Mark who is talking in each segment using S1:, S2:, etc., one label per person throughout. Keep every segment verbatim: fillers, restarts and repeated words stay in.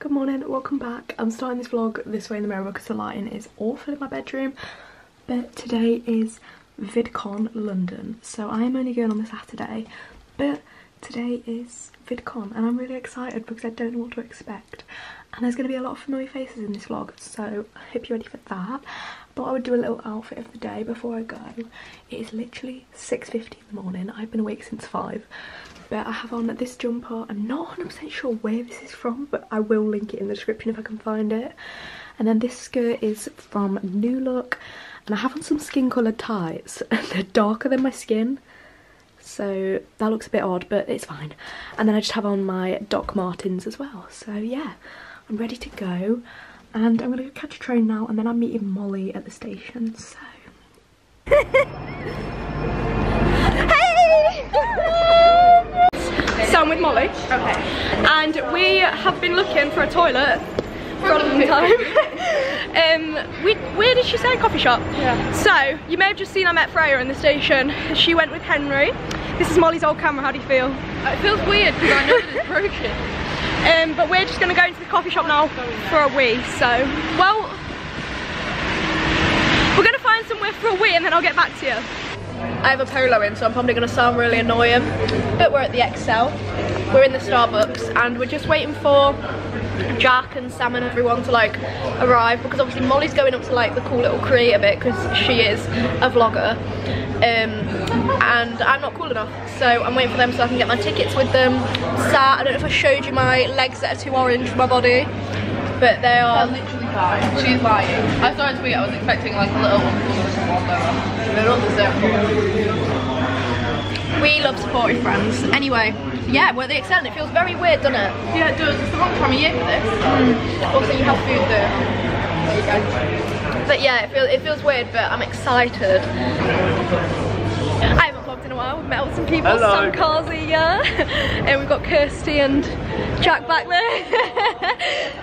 S1: good morning, welcome back. I'm starting this vlog this way in the mirror because the lighting is awful in my bedroom. But today is VidCon London, so I am only going on the Saturday, but today is VidCon and I'm really excited because I don't know what to expect. And there's going to be a lot of familiar faces in this vlog, so I hope you're ready for that. Thought I would do a little outfit of the day before I go. It is literally six fifty in the morning. I've been awake since five. But I have on this jumper. I'm not one hundred percent sure where this is from, but I will link it in the description if I can find it. And then this skirt is from New Look. And I have on some skin coloured tights. They're darker than my skin, so that looks a bit odd, but it's fine. And then I just have on my Doc Martens as well. So yeah, I'm ready to go. And I'm going to catch a train now, and then I'm meeting Molly at the station, so... Hey! So I'm with Molly. Okay. And we have been looking for a toilet for a long time. um, we, where did she say? Coffee shop? Yeah. So, you may have just seen I met Freya in the station. She went with Henry. This is Molly's old camera, how do you feel? It feels weird because I know that it's broken. Um, but we're just going to go into the coffee shop now for a wee, so, well, we're going to find somewhere for a wee and then I'll get back to you. I have a polo in, so I'm probably going to sound really annoying, but we're at the Excel, we're in the Starbucks, and we're just waiting for Jack and Sam and everyone to like arrive, because obviously Molly's going up to like the cool little creator bit because she is a vlogger, um, and I'm not cool enough, so I'm waiting for them so I can get my tickets with them. Sat, I don't know if I showed you my legs that are too orange for my body, but they are literally fine. She's lying. I saw a tweet, I was expecting like a little one. They're not the same. We love supporting friends. Anyway, yeah, we're at the Excel and it feels very weird, doesn't it? Yeah, it does. It's the wrong time of year for this. Mm. Also, you have food there. There you go. But yeah, it feels, it feels weird, but I'm excited. I haven't vlogged in a while. We've met with some people.
S2: Hello.
S1: Sam Carsey, yeah. And we've got Kirsty and Jack back there.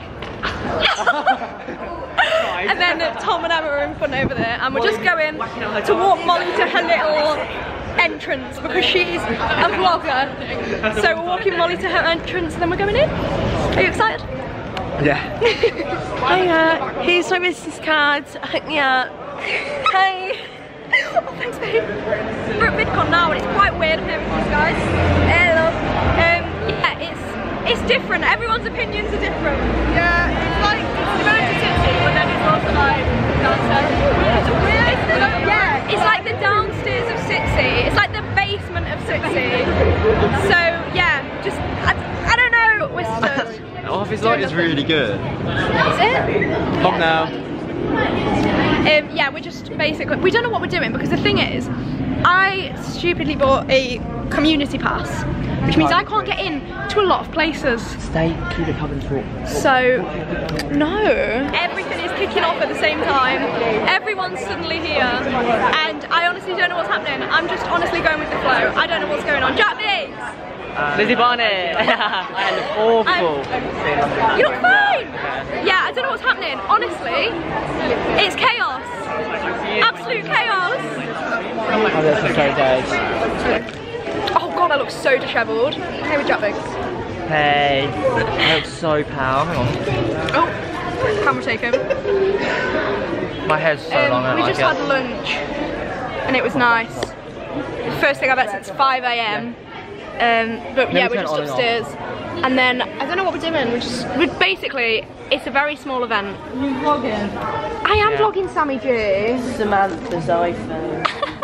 S1: And then uh, Tom and Emma are in front over there, and we're just going to walk Molly to her little entrance because she's a vlogger. So we're walking Molly to her entrance and then we're going in. Are you excited?
S2: Yeah.
S3: Hiya, here's my business cards, hook me up.
S1: Hey! Oh, thanks babe. We're at VidCon now and it's quite weird here with you guys. Hello. Um, yeah, it's it's different. Everyone's opinions are different. Yeah, it's like it's very city, but then it's also like downstairs. It's weird. It's, yeah, it's like the downstairs of Sitsy. It's like the basement of Sitsy. So yeah, just I, I don't know. We're stood.
S2: The office light is really good.
S1: Is it?
S2: Come now.
S1: Um, yeah, we're just basically, we don't know what we're doing because the thing is, I stupidly bought a community pass, which means I can't get in to a lot of places.
S3: Stay, keep it coming through.
S1: So, no. Everything is kicking off at the same time. Everyone's suddenly here. And I honestly don't know what's happening. I'm just honestly going with the flow. I don't know what's going on. Jack Biggs!
S3: Uh, Lizzie Barnett! I look awful.
S1: I'm, you look fine! Yeah, I don't know what's happening. Honestly, it's chaos. Absolute chaos.
S3: Oh, this is so dead.
S1: Oh god, I look so dishevelled. Hey with Jack Biggs.
S3: Hey. I look so pale. Hang on.
S1: Oh, camera takeover.
S3: My hair's so
S1: um,
S3: long, I
S1: We
S3: like
S1: just
S3: it.
S1: had lunch and it was nice. First thing I've had since five A M Um, but yeah, we're just upstairs. And then, I don't know what we're doing, we're just, we're basically, it's a very small event.
S3: Are you vlogging?
S1: I am
S3: Yeah.
S1: vlogging Sammy G.
S3: Samantha's iPhone.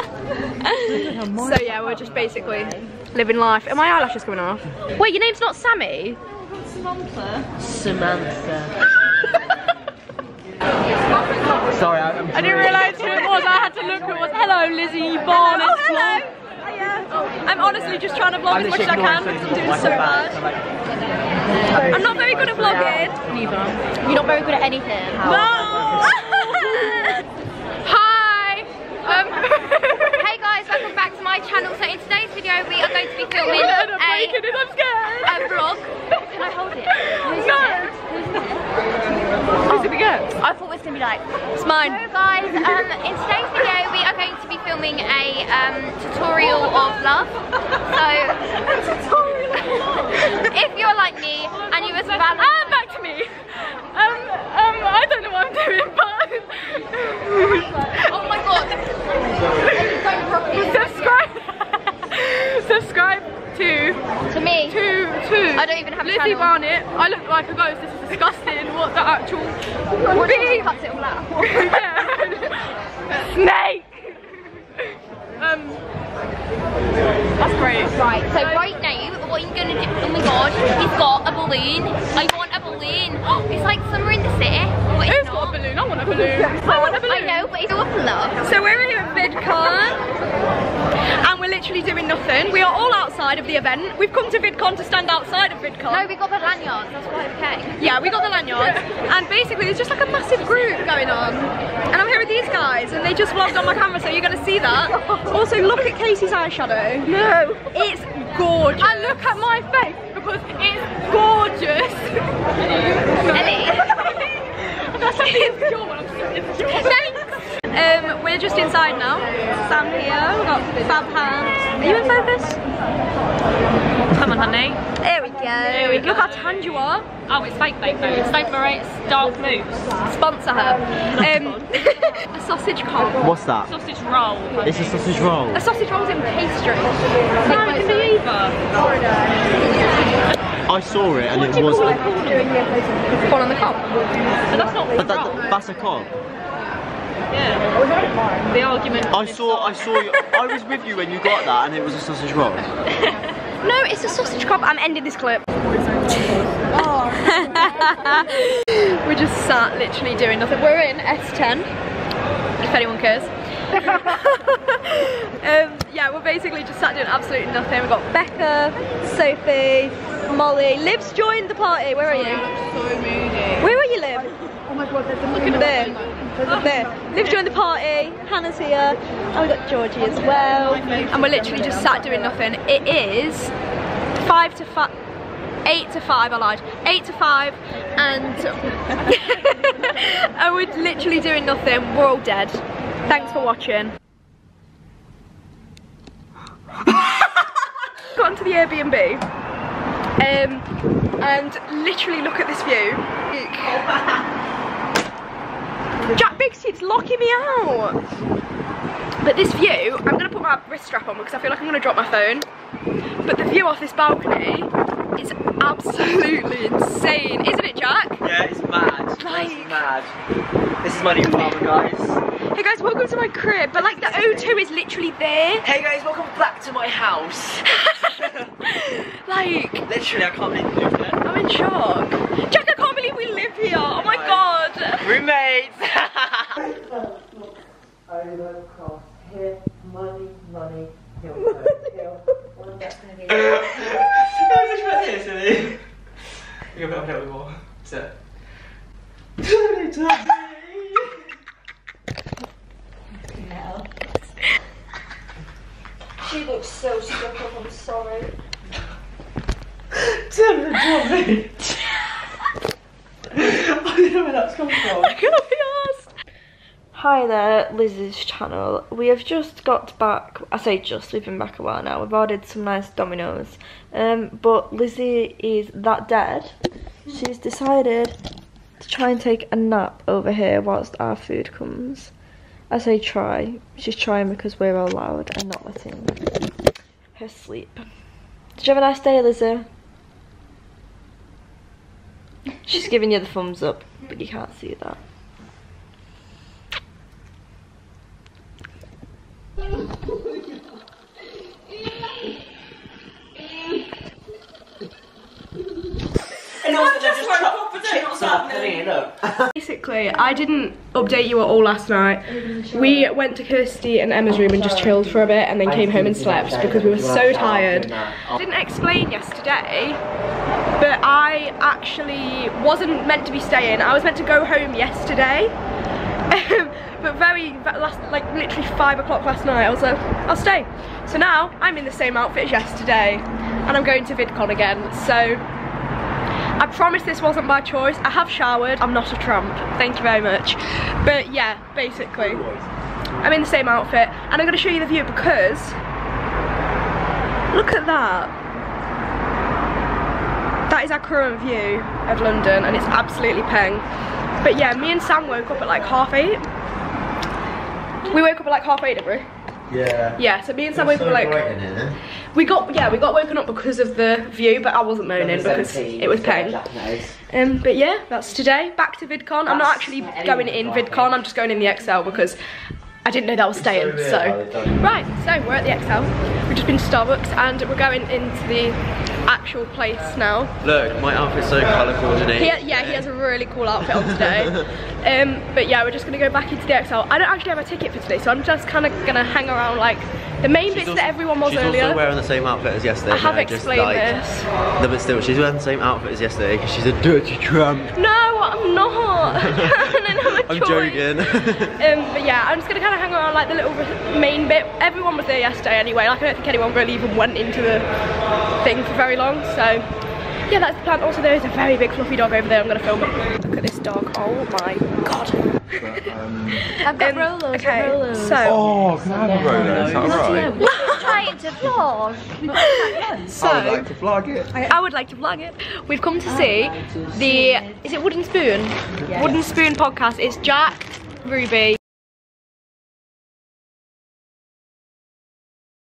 S1: So yeah, we're just basically living life. Are my eyelashes coming off? Wait, your name's not Sammy?
S3: Samantha. Samantha. Sorry, I'm
S1: I didn't realise who it was, I had to look who it was. Hello Lizzie Barnett. Oh, hello. I'm honestly just trying to vlog as much as I can because I'm doing so bad. I'm not very good at vlogging.
S4: You're not very good at anything.
S1: No! Hi! Um,
S4: Hey guys, welcome back to my channel. So in today's video we are going to be filming
S1: I'm
S4: a,
S1: breaking it, I'm scared.
S4: a vlog. Can I hold it? Who's
S1: No!
S4: it?
S1: Who's it again?
S4: I thought it was going to be like...
S1: It's mine.
S4: So guys, um, in today's video we are going to be filming a um, tutorial of love. So... If you're like me and you was valid...
S1: Ah, back Lizzie Barnett. I look like a ghost. This is disgusting. What the actual beep?
S4: Cuts it all out.
S1: Snake. Um, that's great.
S4: Right, so right now, what you're gonna do, oh my god, he's got a balloon. I want a balloon. It's like summer in the city. But it's
S1: Who's
S4: not.
S1: got a balloon? I want a balloon. I want a balloon.
S4: I know, but it's all up.
S1: So we're here at VidCon and we're literally doing nothing. We are all outside of the event. We've come to VidCon to stand outside of VidCon.
S4: No, we got the lanyards, that's why we came.
S1: Yeah, we got the lanyards. And basically there's just like a massive group going on. And I'm here with these guys and they just vlogged on my camera, so you're going to see that. Also, look at Casey's eyeshadow. No. It's gorgeous. And look at my face because it's gorgeous.
S4: Ellie.
S1: That's a bit your one. Thanks. Um, we're just inside now. Sam here, we've got Fab Hands. Are you in focus? Come on, honey. There we go. There we go. Look how tanned you are.
S3: Oh, it's fake fake though. It's fake for it's dark blue.
S1: Sponsor her. Um, a sausage cob.
S2: What's that?
S3: Sausage roll.
S2: It's a sausage roll.
S1: A sausage roll's in pastry.
S3: No, it can be either.
S2: I saw it and it was.
S1: One on the cob.
S3: But that's not
S2: But
S3: roll.
S2: that, that's a cob.
S3: Yeah. The argument.
S2: I saw. I saw. You, I was with you when you got that, and it was a sausage roll.
S1: No, it's a sausage cob. I'm ending this clip. We're just sat literally doing nothing. We're in S ten, if anyone cares. um, yeah, we're basically just sat doing absolutely nothing. We've got Becca, Sophie, Molly. Liv's joined the party. Where are you?
S3: So moody.
S1: Where are you, Liv? Oh my god, there's a look at there. There's there. Liv joined the party. Hannah's here. And we've got Georgie as well. And we're literally just sat doing nothing. It is five to five. Eight to five, I lied. Eight to five, and and we're literally doing nothing. We're all dead. Thanks for watching. Got onto the Airbnb, um, and literally look at this view. Jack Bigsy, it's locking me out. But this view, I'm gonna put my wrist strap on because I feel like I'm gonna drop my phone. But the view off this balcony is absolutely insane, isn't it, Jack?
S2: Yeah, it's mad.
S1: Like,
S2: it's mad. This is my new apartment, guys.
S1: Hey guys, welcome to my crib. But like the O two is literally there.
S2: Hey guys, welcome back to my house.
S1: Like,
S2: literally, I can't believe we live there.
S1: I'm in shock. Jack, I can't believe we live here. Oh my god.
S2: Roommates.
S5: Over, cross, here, money, money, hill, hill. One that's gonna be.
S2: You're gonna play with more. So.
S1: She looks so stuck up, I'm sorry.
S2: Tell me, tell me. I don't know where that's come from.
S1: I cannot be asked. Hi there, Liz's channel. We have just got back. I say just, we've been back a while now. We've ordered some nice Dominoes. Um, but Lizzie is that dead. She's decided to try and take a nap over here whilst our food comes. I say try. She's trying because we're all loud and not letting her sleep. Did you have a nice day, Lizzie? She's giving you the thumbs up, but you can't see that. Basically, I didn't update you at all last night. We went to Kirsty and Emma's room and just chilled for a bit and then came home and slept because we were so tired. I didn't explain yesterday, but I actually wasn't meant to be staying. I was meant to go home yesterday. But very, last, like literally five o'clock last night, I was like, I'll stay. So now, I'm in the same outfit as yesterday, and I'm going to VidCon again, so I promise this wasn't by choice. I have showered, I'm not a tramp, thank you very much. But yeah, basically, I'm in the same outfit, and I'm gonna show you the view because, look at that. That is our current view of London, and it's absolutely peng. But yeah, me and Sam woke up at like half eight. We woke up at like half eight, didn't we?
S2: Yeah.
S1: Yeah, so me and Sam woke up like
S2: bright in here.
S1: we got yeah we got woken up because of the view, but I wasn't moaning because it was pain. Um, but yeah, that's today. Back to VidCon. I'm not actually going in VidCon. I'm just going in the X L because I didn't know that was staying. So right, so we're at the X L. We've just been to Starbucks and we're going into the actual place now.
S2: Look, my outfit's so colour coordinated.
S1: He ha yeah, he has a really cool outfit on today. um, but yeah, we're just gonna go back into the X L. I don't actually have a ticket for today, so I'm just kind of gonna hang around like the main
S2: She's
S1: bits
S2: also,
S1: that everyone was
S2: she's
S1: earlier.
S2: She's also wearing the same outfit as yesterday.
S1: I have
S2: no,
S1: explained
S2: just like,
S1: this.
S2: No, but still, she's wearing the same outfit as yesterday because she's a dirty tramp.
S1: No, I'm not. I'm,
S2: I'm joking.
S1: um, but yeah, I'm just gonna kind of hang around like the little main bit. Everyone was there yesterday anyway. Like I don't think anyone really even went into the thing for very long. So yeah, that's the plan. Also, there is a very big fluffy dog over there. I'm gonna film it. Look at this dog. Oh my god.
S2: But, um,
S4: I've got
S1: Um,
S4: Rolos.
S1: okay,
S4: Rolos.
S1: so
S2: oh, can I have a Rolo? Is that alright?
S4: He's trying to vlog.
S1: so
S2: I would like to vlog it.
S1: I would like to vlog it. We've come to see the, is it Wooden Spoon? Wooden Spoon podcast. It's Jack, Ruby,